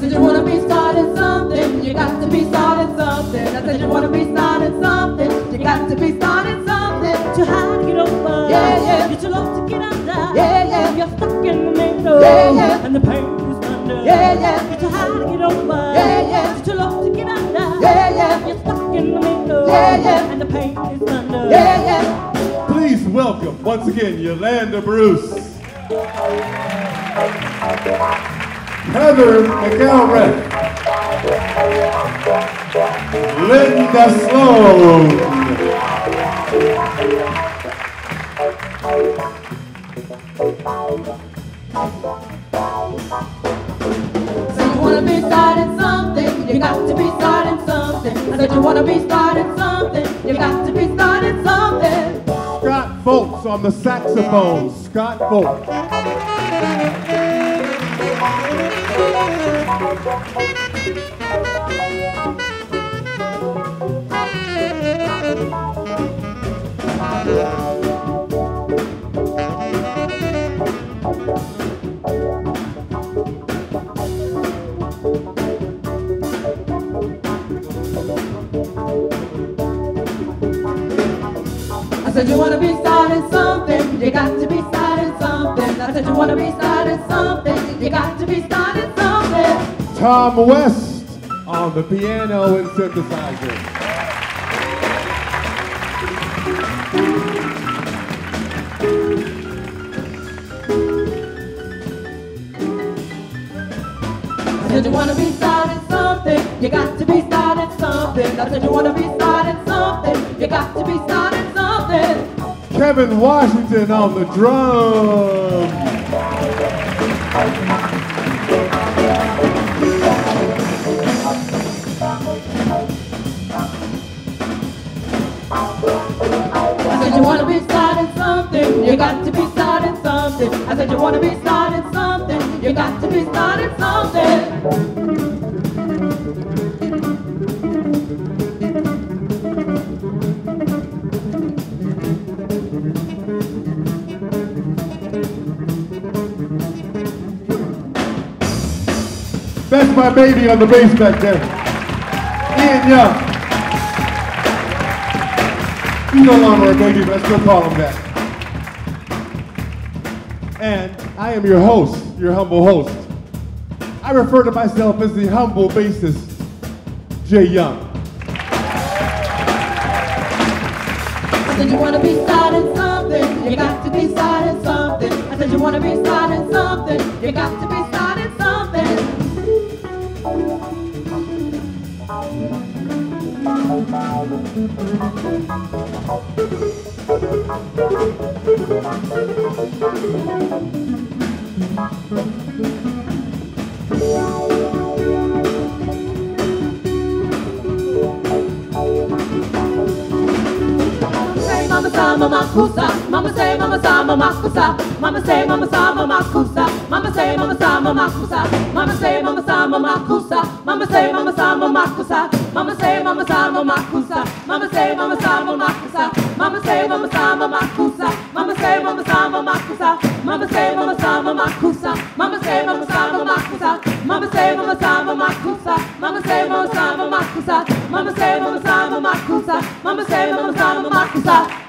said you wanna be starting something, you got to be starting something. I said you wanna be starting something, you got to be starting something. Too high to get over, yeah, yeah. You're too low to get under, yeah, yeah. You're stuck in the middle, yeah, yeah. And the pain is under, yeah, yeah. You're too high to get over, yeah, yeah. You're too low to get under, yeah, yeah. You're stuck in the middle, yeah, yeah. And the pain is under, yeah, yeah. Please welcome once again Yolande Bruce, Heather McElrath, Linda Sloan, So you wanna be starting something, you got to be starting something. I said you wanna be starting something, you got to be starting something. Scott Fultz on the saxophone. Scott Fultz. I said you wanna be starting something, you got to be starting something. I said you wanna be starting something, you got to be starting something. Tom West on the piano and synthesizer. I said you wanna be starting something, you got to be starting something. I said you wanna be starting something, you got to be starting something. Kevin Washington on the drums. I said you wanna be starting something, you got to be starting something. I said you wanna be starting something, you got to be starting something. That's my baby on the bass back there. Ian Young. He's no longer a baby, but I still call him that. And I am your host, your humble host. I refer to myself as the humble bassist, Jay Young. I said you wanna be starting something, you got to be starting something. I said you wanna be starting something, you got to be starting something. Mama say mama makusa, mama say mama sa mama makusa, mama say mama sa mama makusa, mama say mama sa mama makusa, mama say mama sa mama makusa, mama say mama sa mama makusa, mama say mama sa mama makusa, mama say mama sa mama makusa, mama say mama sa mama makusa, mama say mama sa mama makusa, mama say mama sa mama makusa, mama say mama sa mama makusa, mama say mama sa mama makusa, mama say mama sa mama makusa, mama say mama sa mama makusa, mama say mama sa mama makusa.